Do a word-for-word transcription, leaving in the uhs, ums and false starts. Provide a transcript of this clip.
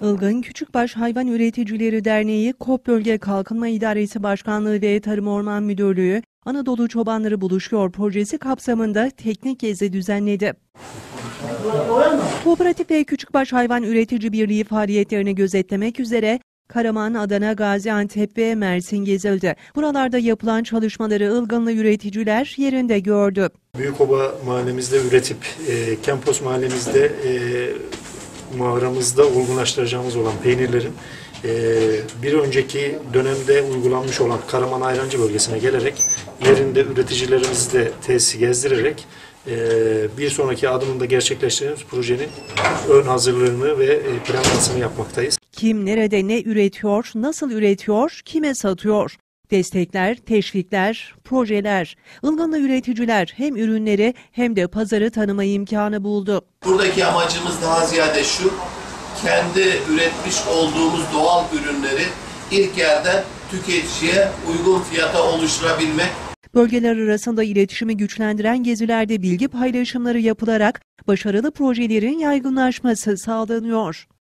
Ilgın Küçükbaş Hayvan Üreticileri Derneği, KOP Bölge Kalkınma İdaresi Başkanlığı ve Tarım Orman Müdürlüğü, Anadolu Çobanları Buluşuyor projesi kapsamında teknik gezi düzenledi. Kooperatif ve Küçükbaş Hayvan Üretici Birliği faaliyetlerini gözetlemek üzere Karaman, Adana, Gaziantep ve Mersin gezildi. Buralarda yapılan çalışmaları Ilgınlı üreticiler yerinde gördü. Büyükoba mahallemizde üretip e, Kempos mahallemizde e, mağaramızda olgunlaştıracağımız olan peynirlerin e, bir önceki dönemde uygulanmış olan Karaman Ayrancı bölgesine gelerek yerinde üreticilerimizi de tesisi gezdirerek e, bir sonraki adımında gerçekleştirdiğimiz projenin ön hazırlığını ve e, planlamasını yapmaktayız. Kim nerede ne üretiyor, nasıl üretiyor, kime satıyor? Destekler, teşvikler, projeler. Ilgınlı üreticiler hem ürünleri hem de pazarı tanıma imkanı buldu. Buradaki amacımız daha ziyade şu, kendi üretmiş olduğumuz doğal ürünleri ilk yerden tüketiciye uygun fiyata oluşturabilmek. Bölgeler arasında iletişimi güçlendiren gezilerde bilgi paylaşımları yapılarak başarılı projelerin yaygınlaşması sağlanıyor.